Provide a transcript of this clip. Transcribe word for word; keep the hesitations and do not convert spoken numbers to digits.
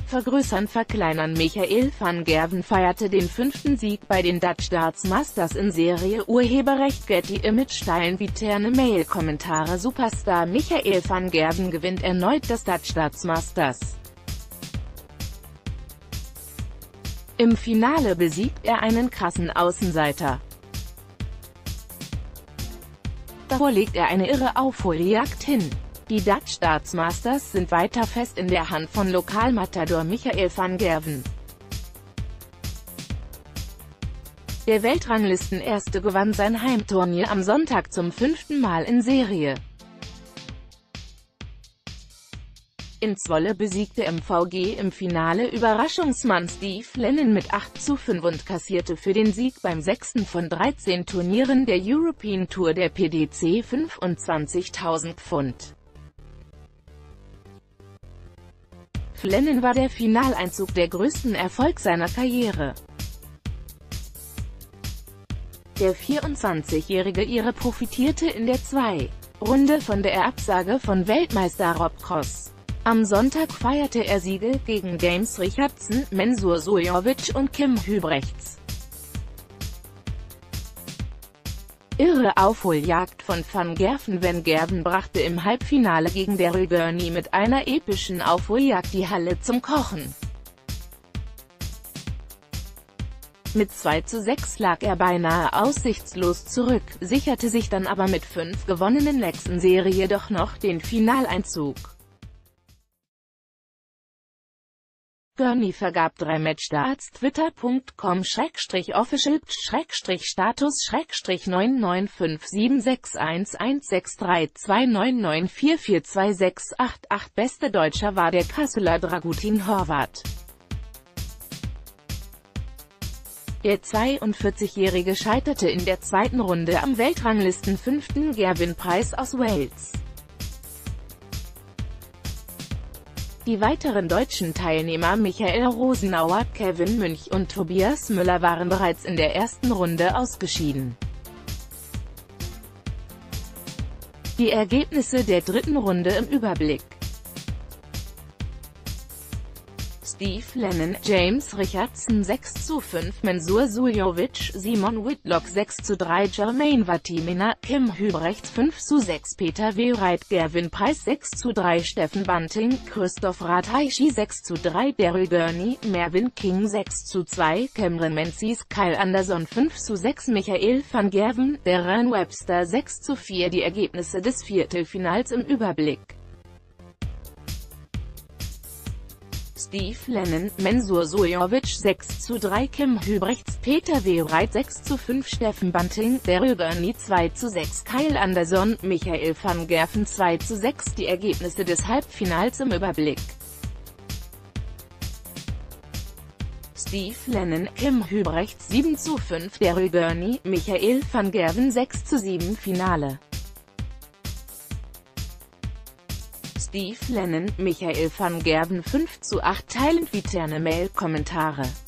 vergrößern verkleinern. Michael van Gerwen feierte den fünften Sieg bei den Dutch Darts Masters in Serie. Urheberrecht Getty Images teilen Viterne Mail Kommentare. Superstar Michael van Gerwen gewinnt erneut das Dutch Darts Masters. Im Finale besiegt er einen krassen Außenseiter. Davor legt er eine irre Aufholjagd hin. Die Dutch Darts Masters sind weiter fest in der Hand von Lokalmatador Michael van Gerwen. Der Weltranglistenerste gewann sein Heimturnier am Sonntag zum fünften Mal in Serie. In Zwolle besiegte M V G im Finale Überraschungsmann Steve Lennon mit acht zu fünf und kassierte für den Sieg beim sechsten von dreizehn Turnieren der European Tour der P D C fünfundzwanzigtausend Pfund. Für Lennon war der Finaleinzug der größten Erfolg seiner Karriere. Der vierundzwanzigjährige Ire profitierte in der zweiten Runde von der Absage von Weltmeister Rob Cross. Am Sonntag feierte er Siege gegen James Richardson, Mensur Suljovic und Kim Huybrechts. Irre Aufholjagd von van Gerwen. Van Gerwen brachte im Halbfinale gegen Daryl Gurney mit einer epischen Aufholjagd die Halle zum Kochen. Mit zwei zu sechs lag er beinahe aussichtslos zurück, sicherte sich dann aber mit fünf gewonnenen Legs in Serie doch noch den Finaleinzug. Gurney vergab drei Matchstarts. Twitter punkt com Schrägstrich official Schrägstrich Status Schrägstrich neun neun fünf sieben sechs eins eins sechs drei zwei neun neun vier vier zwei sechs acht acht. Bester Deutscher war der Kasseler Dragutin Horvath. Der zweiundvierzigjährige scheiterte in der zweiten Runde am Weltranglistenfünften Gerwyn-Preis aus Wales. Die weiteren deutschen Teilnehmer Michael Rosenauer, Kevin Münch und Tobias Müller waren bereits in der ersten Runde ausgeschieden. Die Ergebnisse der dritten Runde im Überblick: Steve Lennon, James Richardson sechs zu fünf, Mensur Suljovic, Simon Whitlock sechs zu drei, Jermaine Vatimena, Kim Huybrechts fünf zu sechs, Peter Wright, Gerwyn-Preis sechs zu drei, Steffen Bunting, Christoph Ratajski sechs zu drei, Daryl Gurney, Mervyn King sechs zu zwei, Cameron Menzies, Kyle Anderson fünf zu sechs, Michael van Gerwen, Darren Webster sechs zu vier. Die Ergebnisse des Viertelfinals im Überblick: Steve Lennon, Mensur Suljovic sechs zu drei, Kim Huybrechts, Peter Wright sechs zu fünf, Steffen Bunting, Daryl Gurney zwei zu sechs, Kyle Anderson, Michael van Gerwen zwei zu sechs. Die Ergebnisse des Halbfinals im Überblick: Steve Lennon, Kim Huybrechts sieben zu fünf, Daryl Gurney, Michael van Gerwen sechs zu sieben. Finale: Steve Lennon, Michael van Gerwen fünf zu acht. Teilen Viterne Mail Kommentare.